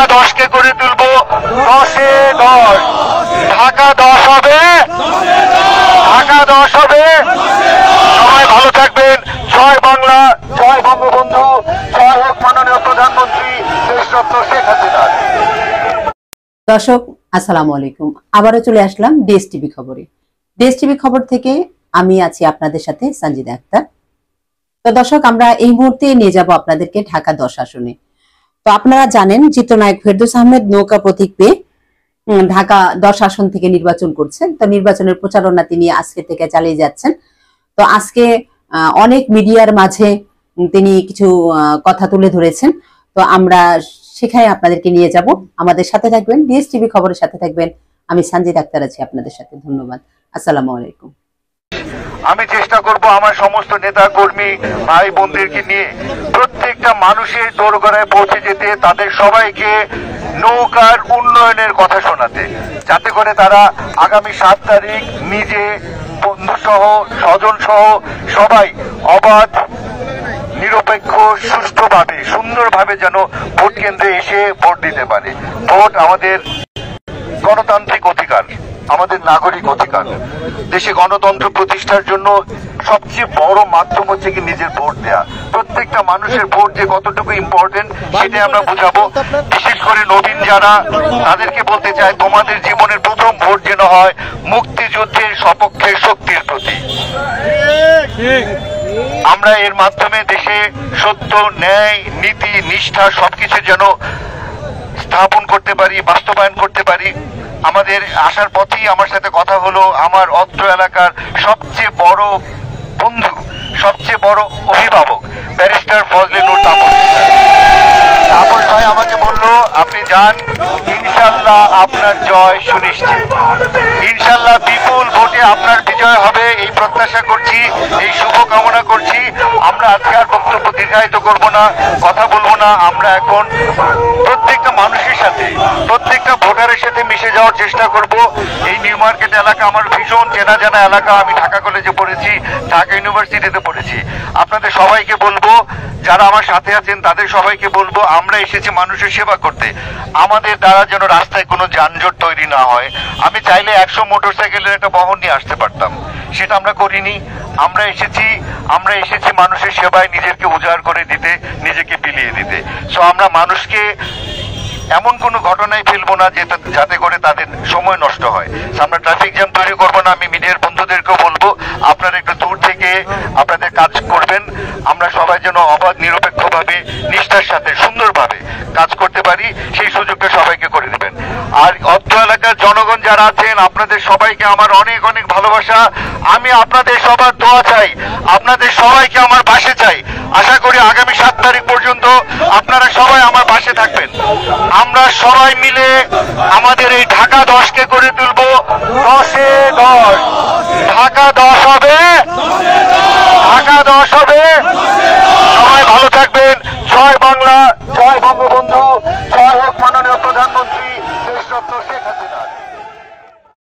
ঢাকা 10কে করে তুলবো 10-এ 10। ঢাকা 10 হবে, ঢাকা 10 হবে। সবাই ভালো থাকবেন। জয় বাংলা, জয় বঙ্গবন্ধু, জয় হোক মাননীয় প্রধানমন্ত্রী দেশরত্ন শেখ হাসিনা। দর্শক আসসালামু আলাইকুম, আবারও চলে আসলাম দেশ টিভি খবরে। দেশ টিভি খবর থেকে আমি আছি আপনাদের সাথে সঞ্জিদা আক্তার। তো দর্শক, আমরা এই মুহূর্তে নিয়ে যাব আপনাদেরকে ঢাকা 10 আসনে। তো আপনারা জানেন চিত্রনায়ক ফেরদৌস আহমেদ নৌকা প্রতীক পেয়ে ঢাকা 10 আসন থেকে নির্বাচন করছেন। তো নির্বাচনের প্রচারণা তিনি আজকে থেকে চালিয়ে যাচ্ছেন। তো আজকে অনেক মিডিয়ার মাঝে তিনি কিছু কথা তুলে ধরেছেন। তো আমরা সেখানে আপনাদেরকে নিয়ে যাব, আমাদের সাথে থাকবেন, দেশ টিভি খবরের সাথে থাকবেন। আমি সঞ্জিদা আক্তার আছি আপনাদের সাথে। ধন্যবাদ, আসসালামু আলাইকুম। আমি চেষ্টা করব আমার সমস্ত নেতা কর্মী ভাই বোনদেরকে নিয়ে প্রত্যেকটা মানুষের দোরগোড়ায় পৌঁছে যেতে, তাদের সবাইকে নৌকার উন্নয়নের কথা শোনাতে, যাতে করে তারা আগামী 7 তারিখ নিজে, বন্ধু সহ, স্বজন সহ সবাই অবাধ, নিরপেক্ষ, সুষ্ঠুভাবে, সুন্দরভাবে যেন ভোট কেন্দ্রে এসে ভোট দিতে পারে। ভোট আমাদের গণতান্ত্রিক অধিকার, আমাদের নাগরিক অধিকার। দেশে গণতন্ত্র প্রতিষ্ঠার জন্য সবচেয়ে বড় মাধ্যম হচ্ছে কি নিজের ভোট দেয়া। প্রত্যেকটা মানুষের ভোট যে কতটুকু ইম্পর্টেন্ট সেটাই আমরা বুঝাবো। বিশেষ করে নবীন যারা, তাদেরকে বলতে চাই, তোমাদের জীবনের প্রথম ভোট যেন হয় মুক্তিযুদ্ধের সপক্ষের শক্তির প্রতি। আমরা এর মাধ্যমে দেশে সত্য, ন্যায়, নীতি, নিষ্ঠা সবকিছু যেন স্থাপন করতে পারি, বাস্তবায়ন করতে পারি। আমাদের আসার পথেই আমার সাথে কথা হলো আমার অত্র এলাকার সবচেয়ে বড় বন্ধু, সবচেয়ে বড় অভিভাবক ব্যারিস্টার ফজলে নূর তাপস। তাপস ভাই আমাকে বললো, আপনি যান, ইনশাল্লাহ আপনার জয় সুনিশ্চিত, ইনশাল্লাহ বিপুল ভোটে আপনার বিজয় হবে এই প্রত্যাশা করছি, এই শুভকামনা করছি। আমরা আজকে আর বক্তব্য দীর্ঘায়িত করবো না, কথা বলবো না। আমরা এখন প্রত্যেকটা মানুষের সাথে, প্রত্যেকটা ভোটারের সাথে মিশে যাওয়ার চেষ্টা করব। এই নিউ মার্কেট এলাকা আমার ভীষণ চেনা জানা এলাকা। আমি ঢাকা কলেজে পড়েছি, ঢাকা ইউনিভার্সিটিতে পড়েছি। আপনাদের সবাইকে বলবো, যারা আমার সাথে আছেন তাদের সবাইকে বলবো, আমরা এসেছি মানুষের সেবা করতে। আমাদের দ্বারা যেন রাস্তায় কোনো যানজট তৈরি না হয়। আমি চাইলে 100 মোটরসাইকেলের একটা বহন নিয়ে আসতে পারতাম, সেটা আমরা করিনি। আমরা এসেছি মানুষের সেবায় নিজেকে উজাড় করে দিতে, নিজেকে বিলিয়ে দিতে। সো আমরা মানুষকে এমন কোনো ঘটনায় ফেলবো না যাতে করে তাদের সময় নষ্ট হয়। আমরা ট্রাফিক জ্যাম তৈরি করবো না। আমি মিডিয়ার বন্ধুদেরকেও বলবো, আপনারা একটু দূর থেকে আপনাদের কাজ করবেন। আমরা সবাই যেন অবাধ, নিরপেক্ষভাবে, নিষ্ঠার সাথে, সুন্দরভাবে কাজ করতে পারি, সেই সুযোগটা সবাইকে করে দেবেন। আর অত্র এলাকার জনগণ যারা আছেন, আপনাদের সবাইকে আমার অনেক অনেক ভালোবাসা। আমি আপনাদের সবার দোয়া চাই, আপনাদের সবাইকে আমার পাশে চাই। আশা করি আগামী 7 তারিখ পর্যন্ত আপনারা সবাই আমার পাশে থাকবেন। আমরা সবাই মিলে আমাদের এই ঢাকা 10কে করে তুলবো 10-এ 10। ঢাকা 10 হবে, ঢাকা 10 হবে। সবাই ভালো থাকবেন। জয় বাংলা, জয় বঙ্গবন্ধু,